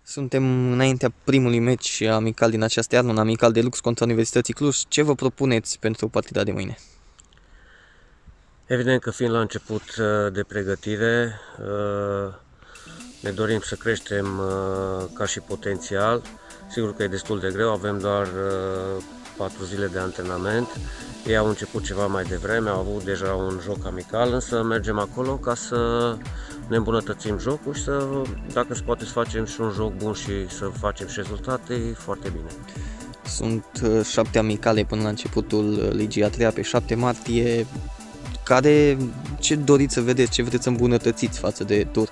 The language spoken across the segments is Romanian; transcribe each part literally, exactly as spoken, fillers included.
Suntem înaintea primului meci amical din această iarnă, un amical de lux contra Universității Cluj. Ce vă propuneți pentru partida de mâine? Evident că fiind la început de pregătire, ne dorim să creștem ca și potențial. Sigur că e destul de greu, avem doar patru zile de antrenament. Ei au început ceva mai devreme, au avut deja un joc amical, însă mergem acolo ca să ne îmbunătățim jocul și să, dacă se poate, să facem și un joc bun și să facem și rezultate, foarte bine. Sunt șapte amicale până la începutul Ligii a treia pe șapte martie. Care, ce doriți să vedeți, ce vreți să îmbunătățiți față de tur?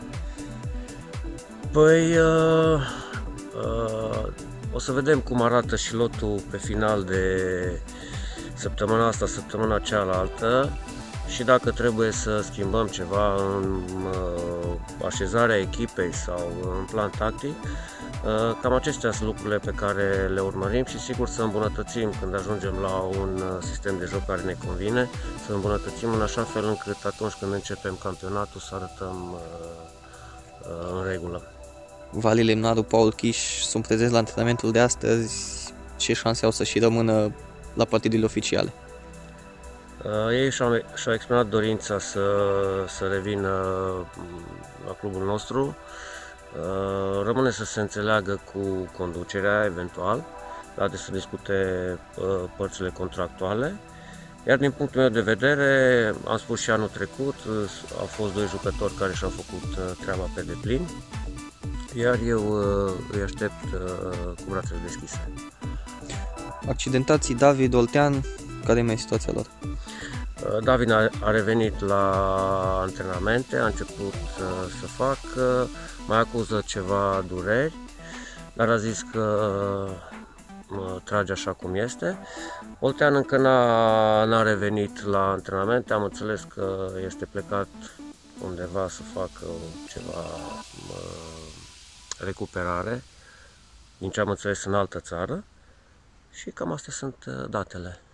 Păi, uh, uh, o să vedem cum arată și lotul pe final de săptămâna asta, săptămâna cealaltă, și dacă trebuie să schimbăm ceva în uh, așezarea echipei sau în plan tactic. Uh, cam acestea sunt lucrurile pe care le urmărim și sigur să îmbunătățim când ajungem la un sistem de joc care ne convine, să îmbunătățim în așa fel încât atunci când începem campionatul să arătăm uh, uh, în regulă. Vali Lemnaru, Paul Chiș sunt prezenți la antrenamentul de astăzi. Ce șanse au să și rămână la partidele oficiale? Uh, ei și-au, și-au exprimat dorința să, să revină la clubul nostru. Uh, rămâne să se înțeleagă cu conducerea eventual, dar de să discute uh, părțile contractuale. Iar din punctul meu de vedere, am spus și anul trecut, uh, au fost doi jucători care și-au făcut uh, treaba pe deplin, iar eu uh, îi aștept uh, cu brațele deschise. Accidentații David, Oltean, care mai e situația lor? David a revenit la antrenamente, a început să facă, mai acuză ceva dureri, dar a zis că trage așa cum este. Oltean încă n-a revenit la antrenamente, am înțeles că este plecat undeva să facă ceva recuperare, din ce am înțeles în altă țară, și cam astea sunt datele.